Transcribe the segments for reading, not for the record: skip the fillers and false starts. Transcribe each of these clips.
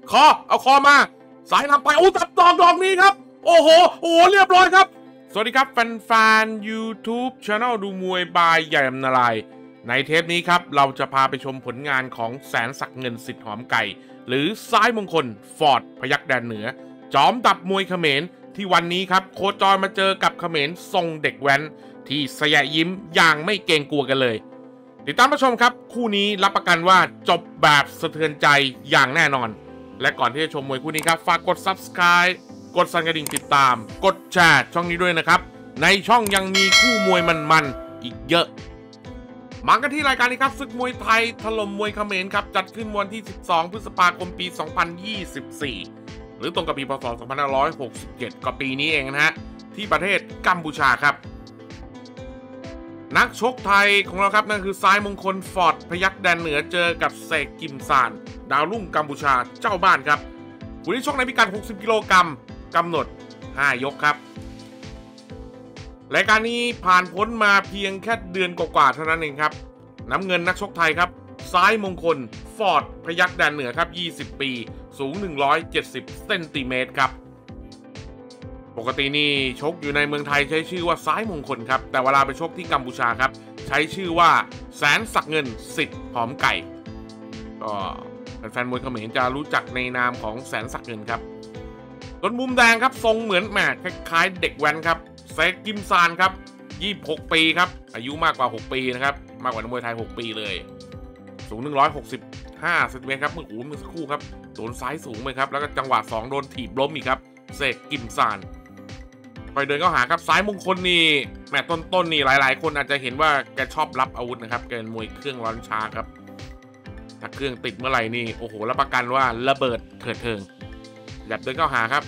เอาคอมาสายนำไปโอ้ตัดดอกนี้ครับโอ้โหเรียบร้อยครับสวัสดีครับแฟนๆ YouTube Channel ดูมวยบายใหญ่อำนาลายในเทปนี้ครับเราจะพาไปชมผลงานของแสนศักดิ์เงินสิทธิ์หอมไก่หรือซ้ายมงคลฟอร์ดพยัคฆ์แดนเหนือจอมดับมวยเขมรที่วันนี้ครับโคจรมาเจอกับเขมรทรงเด็กแว้นที่สยะยิ้มอย่างไม่เกรงกลัวกันเลยติดตามรับชมครับคู่นี้รับประกันว่าจบแบบสะเทือนใจอย่างแน่นอนและก่อนที่จะชมมวยคู่นี้ครับฝากกด Subscribe กดสั่นกระดิ่งติดตามกดแชร์ช่องนี้ด้วยนะครับในช่องยังมีคู่มวยมันๆอีกเยอะมากันที่รายการนี้ครับศึกมวยไทยถล่มมวยเขมรครับจัดขึ้นวันที่12พฤษภาคมปี2024หรือตรงกับปีพ.ศ. 2567ก็ปีนี้เองนะฮะที่ประเทศกัมพูชาครับนักชกไทยของเราครับนั่นคือซ้ายมงคลฟอร์ดพยัคฆ์แดนเหนือเจอกับเสกกิมซานดาวรุ่งกัมพูชาเจ้าบ้านครับคู่นี้ชกในพิกัด60 กิโลกรัมกำหนด5 ยกครับรายการนี้ผ่านพ้นมาเพียงแค่เดือนกว่าๆเท่านั้นเองครับน้ำเงินนักชกไทยครับซ้ายมงคลฟอร์ดพยัคฆ์แดนเหนือครับ20 ปีสูง170 เซนติเมตรครับปกตินี่ชกอยู่ในเมืองไทยใช้ชื่อว่าซ้ายมงคลครับแต่เวลาไปชกที่กัมพูชาครับใช้ชื่อว่าแสนศักดิ์เงินสิทธิ์หอมไก่ก็แฟนมวยเขมรจะรู้จักในนามของแสนศักดิ์เงินครับส่วนมุมแดงครับทรงเหมือนแหมคล้ายๆเด็กแว้นครับเซกกิมซานครับ26 ปีครับอายุมากกว่า6 ปีนะครับมากกว่านักมวยไทย6 ปีเลยสูง165 เซนติเมตรครับเมื่อสักครู่ครับโดนซ้ายสูงไปครับแล้วก็จังหวะ2โดนถีบล้มอีกครับเซกกิมซานไปเดินเข้าหาครับซ้ายมงคลนี่แหมต้นนี่หลายๆคนอาจจะเห็นว่าแกชอบรับอาวุธนะครับแกเป็นมวยเครื่องร้อนช้าครับถ้าเครื่องติดเมื่อไหร่นี่โอ้โหรับประกันว่าระเบิดเถิดเทิงแบบเดินเข้าหาครับ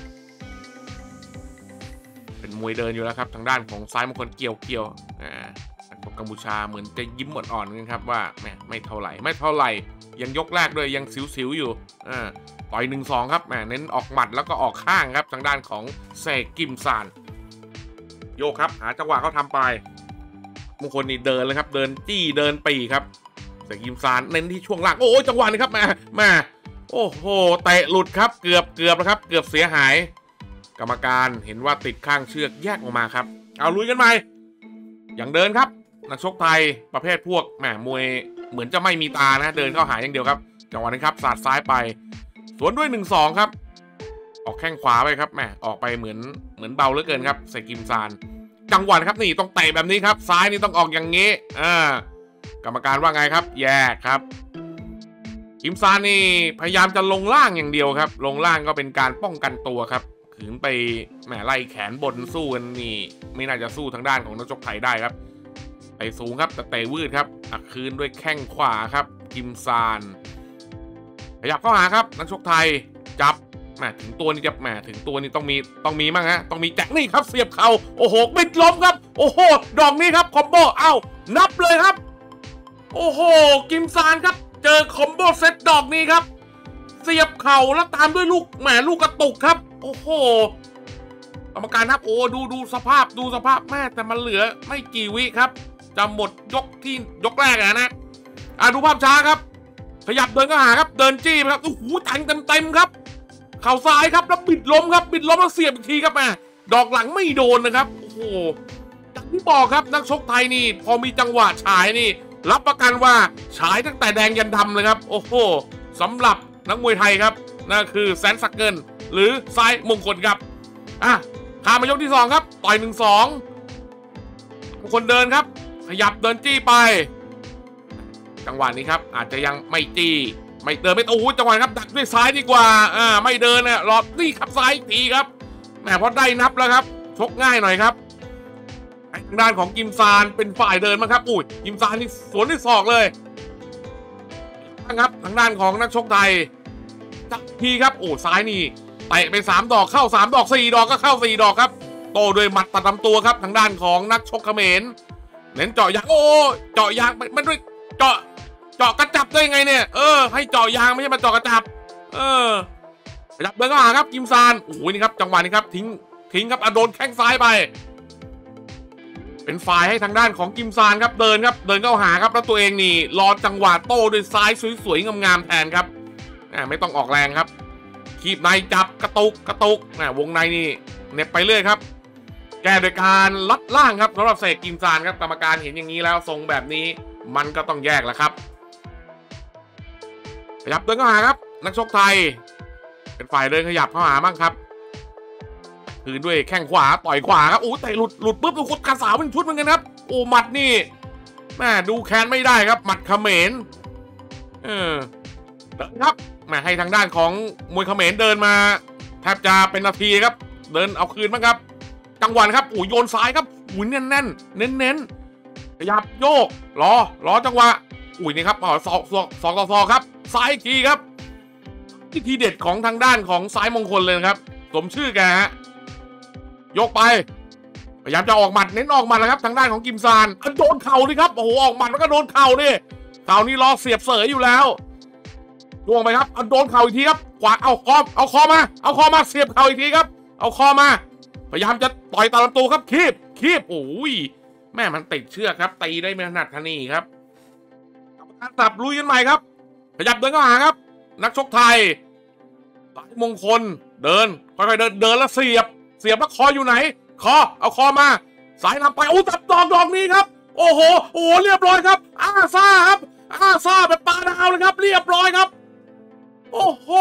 เป็นมวยเดินอยู่แล้วครับทางด้านของซ้ายมงคลเกี่ยวของกัมพูชาเหมือนจะยิ้มอ่อนๆกันครับว่าไม่เท่าไหร่ยังยกแรกด้วยยังสิวๆอยู่ต่อย 1-2 ครับเน้นออกหมัดแล้วก็ออกข้างครับทางด้านของเซกกิมซานโยกครับหาจังหวะเขาทำไปมงคลนี่เดินเลยครับเดินจี้เดินปีครับเซกกิมซานเน้นที่ช่วงล่างโอ้ยจังหวะนี้ครับมาโอ้โหเตะหลุดครับเกือบแล้วครับเกือบเสียหายกรรมการเห็นว่าติดข้างเชือกแยกออกมาครับเอาลุยกันใหม่อย่างเดินครับนักชกไทยประเภทพวกมวยเหมือนจะไม่มีตานะเดินเข้าหาอย่างเดียวครับจังหวะนี้ครับสาดซ้ายไปสวนด้วย 1-2 ครับออกแข้งขวาไปครับออกไปเหมือนเบาเหลือเกินครับเซกกิมซานจังหวะครับนี่ต้องเตะแบบนี้ครับซ้ายนี่ต้องออกอย่างงี้กรรมการว่าไงครับแยกครับกิมซานนี่พยายามจะลงล่างอย่างเดียวครับลงล่างก็เป็นการป้องกันตัวครับขืนไปไล่แขนบนสู้กันนี่ไม่น่าจะสู้ทางด้านของนักชกไทยได้ครับเตะสูงครับแต่เตะวืดครับอักคืนด้วยแข้งขวาครับกิมซานขยับเข้าหาครับนักชกไทยจับถึงตัวนี้จะถึงตัวนี้ต้องมีมั่งฮะต้องมีแจ็คนี่ครับเสียบเข่าโอ้โหปิดล้มครับโอ้โหดอกนี้ครับคอมโบนับเลยครับโอ้โหกิมซานครับเจอคอมโบเซตดอกนี้ครับเสียบเข่าแล้วตามด้วยลูกกระตุกครับโอ้โหกรรมการครับโอ้ดูสภาพแต่มันเหลือไม่กี่วิครับจะหมดยกแรกนะดูภาพช้าครับขยับเดินก็หาครับเดินจี้ครับโอ้โหแทงเต็มครับเข่าซ้ายครับแล้วบิดล้มแล้วเสียบอีกทีครับดอกหลังไม่โดนนะครับโอ้โหจากที่บอกครับนักชกไทยนี่พอมีจังหวะฉายนี่รับประกันว่าฉายตั้งแต่แดงยันดำเลยครับโอ้โหสำหรับนักมวยไทยครับนั่นคือแสนศักดิ์เงินหรือซ้ายมงคลครับข้ามมายกที่2ครับต่อย 1-2 มงคลเดินครับขยับเดินจี้ไปจังหวะนี้ครับอาจจะยังไม่จี้ไม่เดินไม่โอ้โหจังหวะครับดักด้วยซ้ายดีกว่าไม่เดินรอนี่ขับซ้ายอีกทีครับพอได้นับแล้วครับชกง่ายหน่อยครับทางด้านของกิมซานเป็นฝ่ายเดินมาครับกิมซานนี่สวนด้วยศอกเลยครับทางด้านของนักชกไทยจับทีครับซ้ายนี่เตะไป3 ดอกเข้า3 ดอก4 ดอกก็เข้า4 ดอกครับโตด้วยหมัดตัดลำตัวครับทางด้านของนักชกเขมรเน้นเจาะยางเจาะยางมันด้วยเจาะกระจับได้ไงเนี่ยให้เจาะยางไม่ใช่มาเจาะกระจับจับเดินเข้าหาครับกิมซานโอ้โหนี่ครับจังหวะนี้ครับทิ้งครับโดนแข้งซ้ายไปเป็นฝ่ายให้ทางด้านของกิมซานครับเดินเข้าหาครับแล้วตัวเองนี่รอจังหวะโต้ด้วยซ้ายสวยๆงามๆแทนครับไม่ต้องออกแรงครับคีบในจับกระตุกวงในนี่เน็บไปเรื่อยครับแก้โดยการลัดล่างครับสำหรับเสกกิมซานครับกรรมการเห็นอย่างนี้แล้วทรงแบบนี้มันก็ต้องแยกแล้วครับขยับเดินเข้าหาครับนักชกไทยเป็นฝ่ายเดินขยับเข้าหาบ้างครับคืนด้วยแข้งขวาต่อยขวาครับโอ้แต่หลุดปุ๊บดูคุดกระสาวเป็นชุดเหมือนกันครับโอ้หมัดนี่แม่ดูแค้นไม่ได้ครับหมัดเขมรเดินครับแม่ให้ทางด้านของมวยเขมรเดินมาแทบจะเป็นนาทีครับเดินเอาคืนบ้างครับจังหวะครับโอ้โยนซ้ายครับอุ้ยแน่นเน้นขยับโยกรอจังหวะอุ้ยนี่ครับศอกครับซ้ายอีกทีครับทีเด็ดของทางด้านของซ้ายมงคลเลยครับสมชื่อแกฮะยกไปพยายามจะออกหมัดเน้นออกหมัดแล้วครับทางด้านของกิมซานโดนเข่าดิครับโอ้โหออกหมัดแล้วก็โดนเข่าดิเข่านี่รอเสียบเสยอยู่แล้วล่วงไปครับโดนเข่าอีกทีครับกวาดเอาคอมาเสียบเข่าอีกทีครับเอาคอมาพยายามจะต่อยตาลำตัวครับคีบโอ้ยแม่มันติดเชือกครับตีได้ไม่ถนัดทนี่ครับการสับลุยกันใหม่ครับขยับเดินเข้าหาครับนักชกไทยสายมงคลเดินค่อยๆเดินแล้วเสียบแล้วคออยู่ไหนเอาคอมาสายนำไปโอ้ตับดอกนี้ครับโอ้โหเรียบร้อยครับอาซ่าครับอาซ่าแบบปลาดาวเลยครับเรียบร้อยครับโอ้โห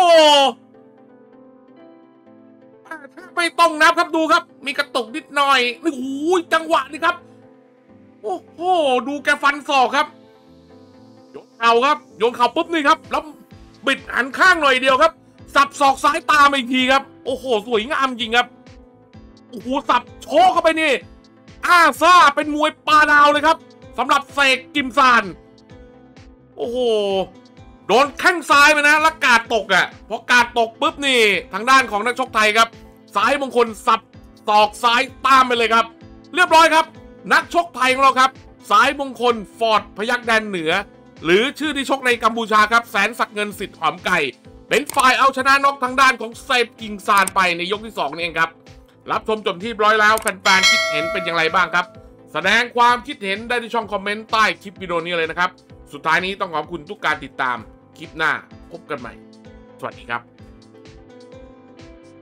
ไม่ต้องนับครับดูครับมีกระตุกนิดหน่อยโอ้โหจังหวะนี้ครับโอ้โหดูแกฟันศอกครับโยนเข่าครับโยนเข่าปุ๊บนี่ครับแล้วบิดหันข้างหน่อยเดียวครับสับศอกซ้ายตามอีกทีครับโอ้โหสวยงามจริงครับโอ้โหสับโชกเข้าไปนี่อาซ่าเป็นมวยปลาดาวเลยครับสำหรับเสกกิมซานโอ้โหโดนแข้งซ้ายไปนะแล้วกาดตกอ่ะพอกาดตกปุ๊บนี่ทางด้านของนักชกไทยครับซ้ายมงคลสับศอกซ้ายตามไปเลยครับเรียบร้อยครับนักชกไทยของเราครับสายมงคลฟอร์ดพยัคฆ์แดนเหนือหรือชื่อที่ชกในกัมพูชาครับแสนศักดิ์เงินสิทธิ์หอมไก่เป็นฝ่ายเอาชนะน็อกทางด้านของเสกกิมซานไปในยกที่2นี่เองครับรับชมจบที่ร้อยแล้วแฟนๆคิดเห็นเป็นอย่างไรบ้างครับแสดงความคิดเห็นได้ที่ช่องคอมเมนต์ใต้คลิปวิดีโอนี้เลยนะครับสุดท้ายนี้ต้องขอบคุณทุกการติดตามคลิปหน้าพบกันใหม่สวัสดีครับ